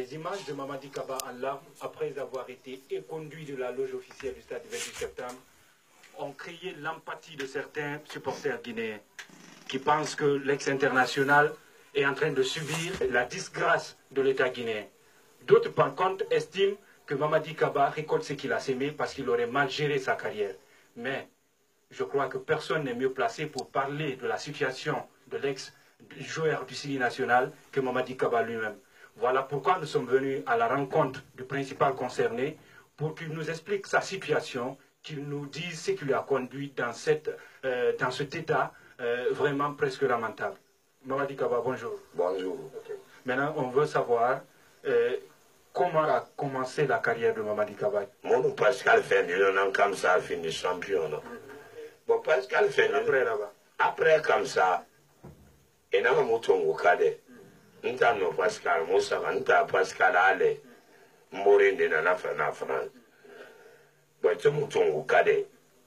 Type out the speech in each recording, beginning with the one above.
Les images de Mamadi Kaba en larmes, après avoir été éconduit de la loge officielle du stade du 28 septembre, ont créé l'empathie de certains supporters guinéens qui pensent que l'ex-international est en train de subir la disgrâce de l'État guinéen. D'autres, par contre, estiment que Mamadi Kaba récolte ce qu'il a sémé parce qu'il aurait mal géré sa carrière. Mais je crois que personne n'est mieux placé pour parler de la situation de l'ex-joueur du Sili national que Mamadi Kaba lui-même. Voilà pourquoi nous sommes venus à la rencontre du principal concerné pour qu'il nous explique sa situation, qu'il nous dise ce qui lui a conduit dans cet état vraiment presque lamentable. Mamadi Kaba, bonjour. Bonjour. Okay. Maintenant, on veut savoir comment a commencé la carrière de Mamadi Kaba. Mon Pascal Fendilon, comme ça, a fini champion. Bon, Pascal Fendilon, après comme ça, et n'a pas mouton au cadet. Nous avons Pascal Moussa, nous avons Pascal Ale, Morin de la France. Bon, tu mouton au cadet.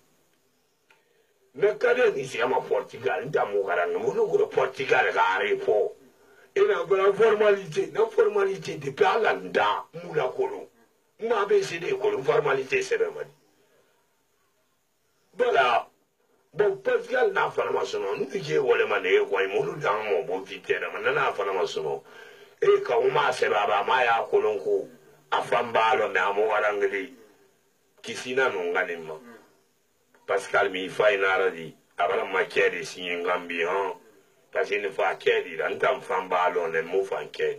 Mais cadet, ici, à Portugal, nous avons le Portugal, pour. Et la formalité, de Palanda, Moula Kolo. Moi, c'est des formalités, c'est le mari. Voilà. Bon, Pascal n'a pas formation. Nous disons que les manées, nous dans mon bon vitaire, nous n'a formation. Et quand on m'a fait Maya Kolonko, à Fambalo, mais à Moarangli, qui s'y n'a non ganima. Pascal mi fait une aradi, avant ma quête ici en Gambian. Parce qu'il ne faut pas qu'il y ait un fambalo, un mot en quête.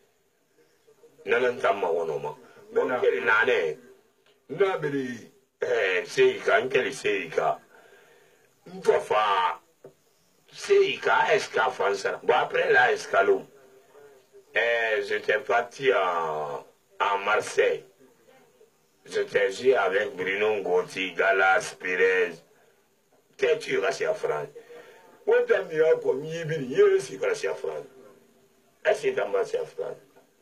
N'en tam ma wonoma. Bon, quel nane. Nabri, Seika, quel Seika. M'tofa, Seika, Esca français. Bon, après la escalon, j'étais parti à Marseille. J'étais joué avec Bruno Gotti, Galas, Pérez. Qu'est-ce que tu as à France? What am you comme years if I see a friend? I see them as a friend.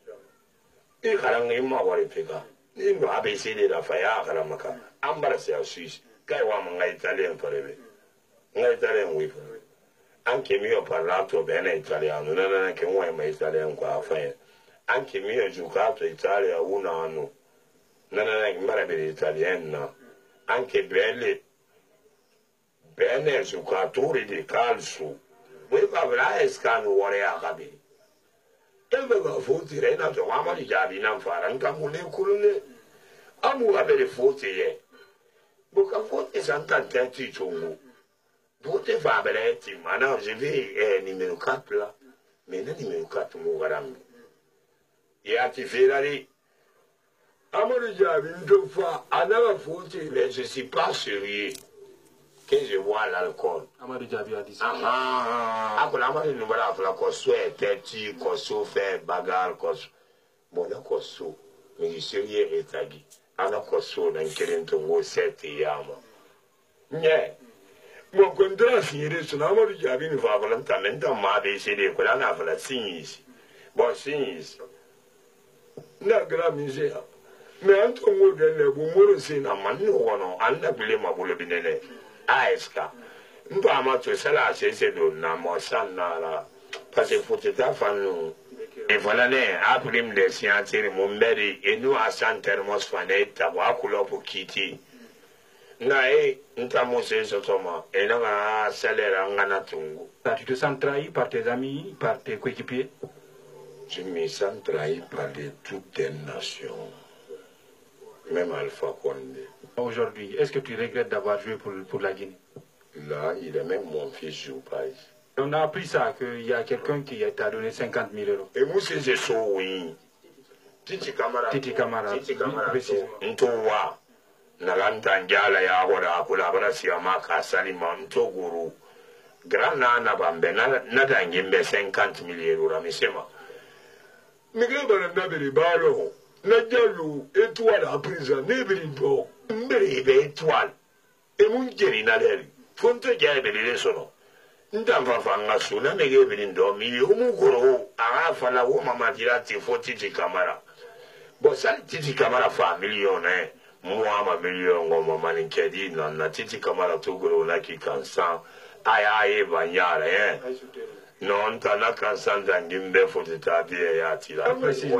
Il a un imma or a figure. Il no ABC de la Faya Karamaka. Ambarsia Swiss. Kaiwam Italian forever. Italian with her. Anche mio parlato bene italiano, non è che vuoi mai italiano qua a fare. Anche mio ho giocato in Italia un anno. Non è che maraviglia italiana. Anche belli. Bene giocatori di calcio, voi avrai scano ore a capire. E va fuori rena trovamo di giabi non fare anche mule culune. Amu avere fuori Boca fuori santa tenti chungu. Bote fa beletti, ma no, je vais numero 4 là. Mais non numero 4 mo garam. Ya ti ferari. Amu di giabi non fa, andava fuori, mais je suis pas sérieux. Que je vois l'alcool. Amadou Diaby a dit ça. Après, Amadou nous voilà à la cosso, tête, cosso, fait bagarre, cosso. Bon, la cosso, mais je suis rien établi. À la cosso, dans quel temps, 7 yama. Nye. Bon, quand on a fini, son Amadou Diaby nous va volontairement m'abaisser, qu'on a fait la signe ici. Bon, signe ici. N'a grave misère. Mais entre nous, le bon c'est un man, on a voulu ma boule binene. Aeska. Mpa amato sala c'est do na mo sanara. Parce que faut te fanu. Et voilà né, après me scientifique mon mberi et nous à santermos faneta wa kulo pour kiti. Na ntamo c'est sotoma et na salaire ngana tungu. Tu te sens trahi par tes amis, par tes coéquipiers? Je me sens trahi par toutes les nations. Même Alpha Condé. Aujourd'hui, est-ce que tu regrettes d'avoir joué pour la Guinée? Là, il est même mon fils joue pas. On a appris ça, qu'il y a quelqu'un qui t'a donné 50 000 euros. Et moi, c'est ça, oui. Titi Kamara. Titi Kamara. Précisément. Ntowa. Nalantangala ya hora kulabara siyama kasalima ntoguru. Grana na bambe na ngimbe 50 000 euros misema. Migreba na nabere balo. Najalu étoile à prison, n'ébrillant, n'ébrillant étoile. Et mon guéri n'a l'air. Fonte gagne les sono. N'damba fanga suna n'ébrillant, mais au mugoro, à la fin la woman m'a dit là, tu faut Titi Kamara. Bon, ça, Titi Kamara fait 1 million, hein. Moi, ma million, on m'a maniqué, non, Titi Kamara tout gros, là, qui cansan, aïe, bagnard, hein. Non, t'as la cansan d'un gimbe, faut te t'habiller, ya, tila. Précisément.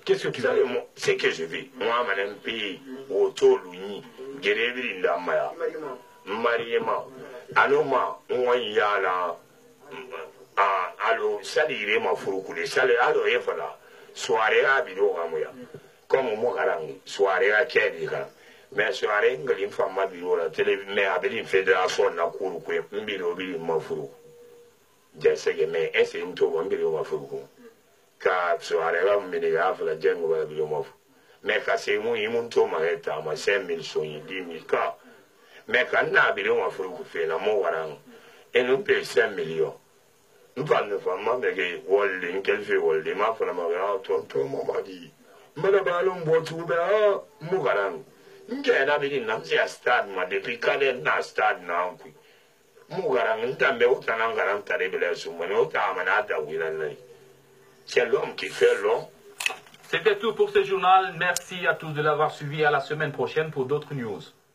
Qu'est-ce que tu veux? C'est que je vis. Moi, madame P, Auto Louis, Guéréville Ndamaya, Mariema, Anoma, Mwanyala, Allo, Salire, ma Fouroukoué, Salé, Allo, Efala, soirée à Bido Ramoya, comme Mokarang, soirée à Kédika. Mais soirée, une femme à Bido, la télé, mais avec une fédération, la Kouroukoué, Mbilo, Mafou. Je sais que, mais est-ce une tour, Mbilo, Mafou? Car soirée, là, Mbilo, la Django, Mbilo, Mafou. Mais quand c'est moi, il monte au Mareta, ma 5 000 son, 10 000 cas. Mais quand on a Mbilo, Mafou, fait la Mokarang, et nous payons 5 millions. Nous parlons vraiment de Walling, qu'elle fait Walling, ma femme m'a tonton, maman dit, Madame, bon, tout bien, Mougarang. Nous avons dit, nous avons un stade, depuis quand on a un stade, Mougarang, nous avons autant de garant à révélation, nous avons un Willan. C'est l'homme qui fait l'homme. C'était tout pour ce journal. Merci à tous de l'avoir suivi. À la semaine prochaine pour d'autres news.